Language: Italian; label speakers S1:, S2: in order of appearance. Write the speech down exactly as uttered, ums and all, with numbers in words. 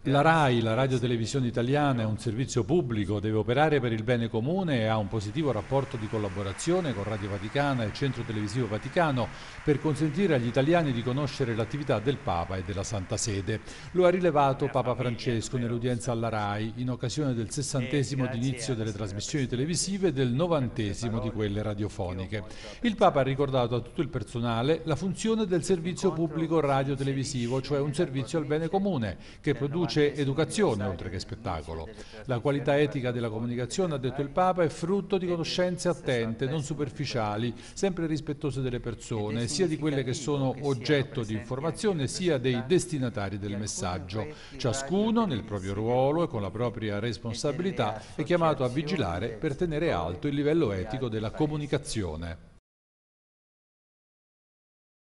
S1: La RAI, la radiotelevisione italiana, è un servizio pubblico, deve operare per il bene comune e ha un positivo rapporto di collaborazione con Radio Vaticana e il Centro Televisivo Vaticano per consentire agli italiani di conoscere l'attività del Papa e della Santa Sede. Lo ha rilevato Papa Francesco nell'udienza alla RAI in occasione del sessantesimo d'inizio delle trasmissioni televisive e del novantesimo di quelle radiofoniche. Il Papa ha ricordato a tutto il personale la funzione del servizio pubblico radiotelevisivo, cioè un servizio al bene comune che produce c'è educazione oltre che spettacolo. La qualità etica della comunicazione, ha detto il Papa, è frutto di conoscenze attente, non superficiali, sempre rispettose delle persone, sia di quelle che sono oggetto di informazione, sia dei destinatari del messaggio. Ciascuno, nel proprio ruolo e con la propria responsabilità, è chiamato a vigilare per tenere alto il livello etico della comunicazione.